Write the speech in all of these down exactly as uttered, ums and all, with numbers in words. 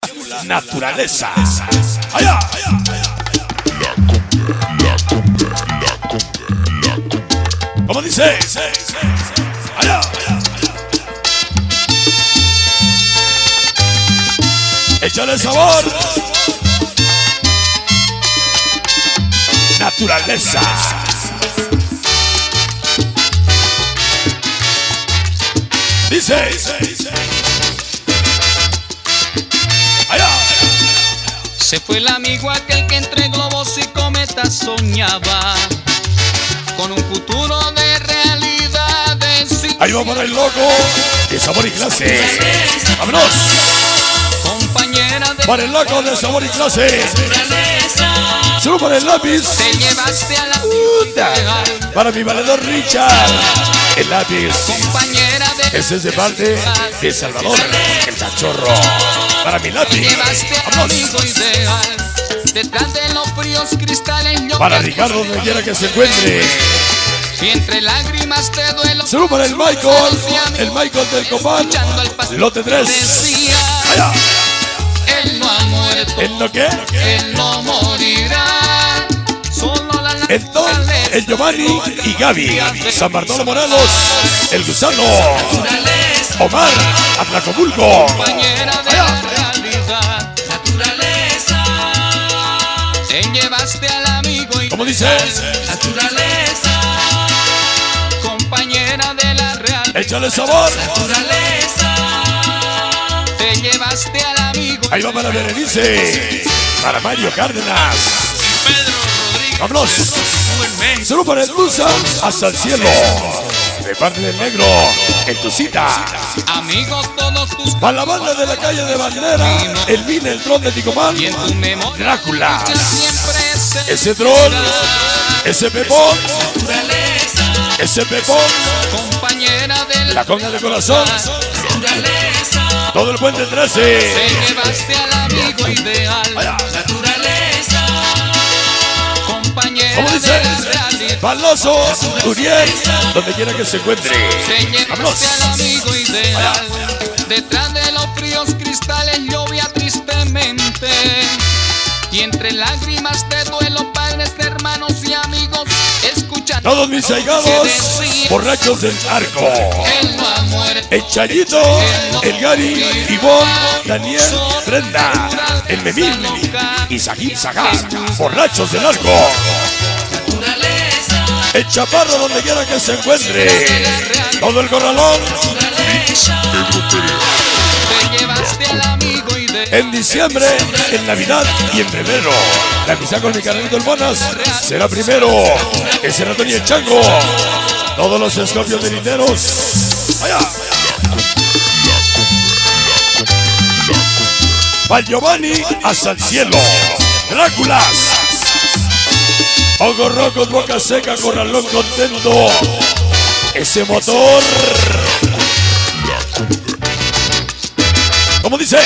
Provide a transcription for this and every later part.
naturaleza. Allá, allá, allá. La cumbia, la cumbia, la cumbia, la cumbia. ¿Cómo dice? Allá, allá, allá. Échale sabor. Naturaleza. Dice, allá. Se fue el amigo aquel que entre globos y cometas soñaba con un futuro de realidades. Ahí va para el loco de sabor y clase. ¡Vámonos! Compañera de para el loco de sabor y clase. Solo para el lápiz. te llevaste a la Puta. Para mi valedor Richard. El lápiz. compañera de Ese es de parte de Salvador, el cachorro. Para mi te lápiz. llevaste al ¡Vámonos! amigo ideal. Detrás de los fríos cristales yo Para te Ricardo, donde quiera que se encuentre. y entre lágrimas te duelo. Solo para el Michael. El Michael del Copán. Lote tres. Decía, Allá. él no ha muerto, ¿El no qué? él no morirá. Solo la El Tom, naturaleza el Giovanni y Gaby. San Bartolo Morelos. El Gusano. Omar. Atlacomulco. compañera de Allá. la realidad. Naturaleza. Te llevaste al amigo y ¿Cómo dice? naturaleza. Compañera de la realidad. Échale sabor. Naturaleza. Te llevaste al amigo. Ahí va para Berenice. Para Mario Cárdenas. Pedro Rodríguez. Vámonos. En México. Solo para el Musa hasta el cielo. De parte del negro. En tu cita. Amigos todos tus Para la banda de la calle de Bandera. El Vine, el Tron de Ticomán. y en tu memoria Drácula. que siempre se Ese Tron. Ese Pepón. naturaleza. Ese Pepón. Compañera de La conga de corazón. naturaleza. Todo el puente Te trece. llevaste al amigo ideal. Allá. Naturaleza. Compañera ¿Cómo dice? de la realidad. Paloso. Uriel. Donde quiera que se encuentre. Te Vámonos. llevaste al amigo ideal. Detrás de los fríos cristales llovía tristemente. Y entre lágrimas de duelo, padres, hermanos y amigos, escuchando Todos mis allegados. Borrachos del arco. él no ha muerto. El Chayito, el Gary, Ivonne, Daniel, Brenda, el Memín y Sajid Sagá, borrachos del arco. El Chaparro, donde quiera que se encuentre. Todo el corralón. Pedro Perea. Te llevaste al amigo ideal. En diciembre, en Navidad y en febrero. La amistad con mi carnalito el Bonas será primero. El San Antonio y el Chango. Todos los escopios de linderos. Allá. Pal Giovanni hasta el cielo. Dráculas. Ojos rojos, boca seca, corralón contento. Ese motor. ¿Cómo dice?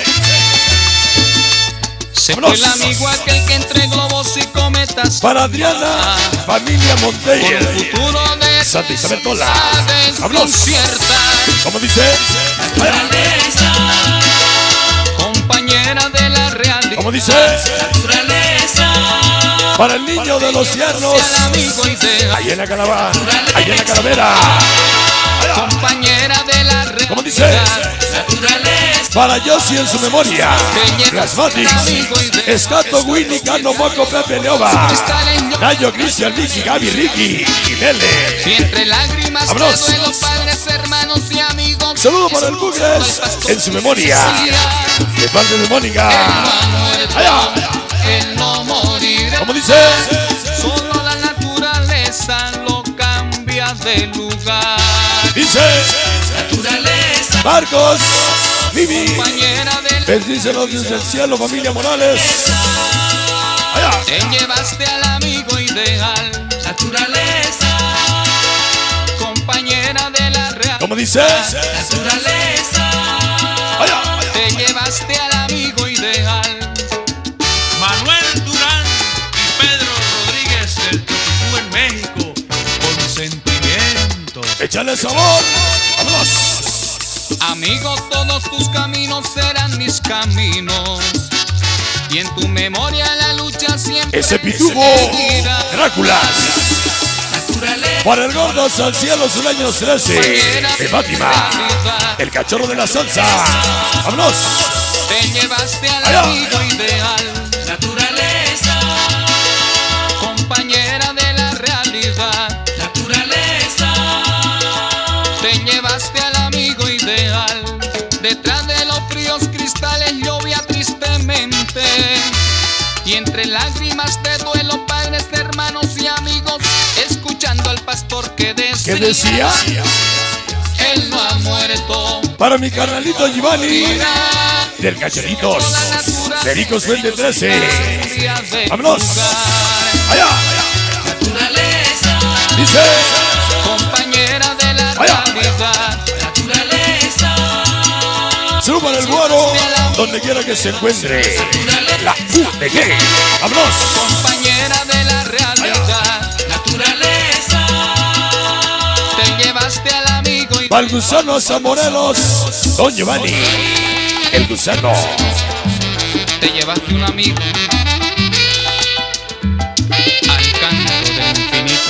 Se fue vámonos. el amigo aquel que entre globos y cometas. Para Adriana, familia Con Monteiro. un futuro de Santa Isabel Tola. felicidades Vámonos. inciertas. ¿Cómo dice? Naturaleza. Compañera de la realidad. ¿Cómo dice? Naturaleza. Para el niño de los ciernos. Al amigo ideal. Ahí en la calavera. Ahí en la calavera. Compañera de la realidad. ¿Cómo dice? Naturaleza. Para Yossi en su memoria. Plasmatics. Escato, Winnie, Cano, Moco, Pepe, Leoba. Nayo, Cristian, Vicky, Gaby, Ricky y Y Mele. entre lágrimas de Vámonos. duelo, padres, hermanos y amigos. Saludo para el Bugres en su memoria. De parte de Mónica. Allá. Él no morirá. ¿Cómo dice? Solo la naturaleza lo cambia de lugar. Dice Naturaleza. Marcos, Vivi. Compañera del. Bendícenos desde el cielo, familia Morales. Allá. Te llevaste al amigo ideal. Naturaleza. Compañera de la real. ¿Cómo dice? Naturaleza. Allá, allá. Te llevaste al amigo ideal. Manuel Durán y Pedro Rodríguez del Tucupú en México, con sentimiento. Échale sabor. Vámonos. Amigo, todos tus caminos serán mis caminos, y en tu memoria la lucha siempre ese pitubo seguirá. Dráculas. Para el gordo Salcielo Sureños trece de Fátima, el cachorro de la salsa. ¡Vámonos! Te llevaste al Allá. amigo ideal, Naturaleza, compañera de la realidad. naturaleza, Te llevaste al amigo ideal. Detrás de los fríos cristales llovía tristemente, y entre lágrimas de duelo, padres, hermanos y amigos, escuchando al pastor que decía, ¿Qué decía? él no ha muerto. Para mi carnalito Giovanni del Cacheritos, Pericos Fuente trece. ¡Vámonos! ¡Allá! naturaleza, Dice. Compañera de la Allá. realidad. naturaleza, Suban el guaro donde quiera que se encuentre. La U de G. ¡Vámonos! Compañera de la realidad. naturaleza, Te llevaste al amigo y Pa'l gusano San Morelos, Don Giovanni, el gusano. te llevaste un amigo al canto del infinito.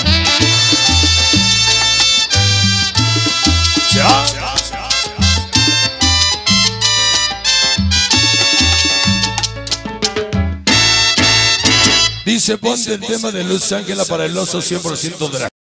¿Será? Dice, ponte el tema de Luz Ángela para el oso cien por ciento de la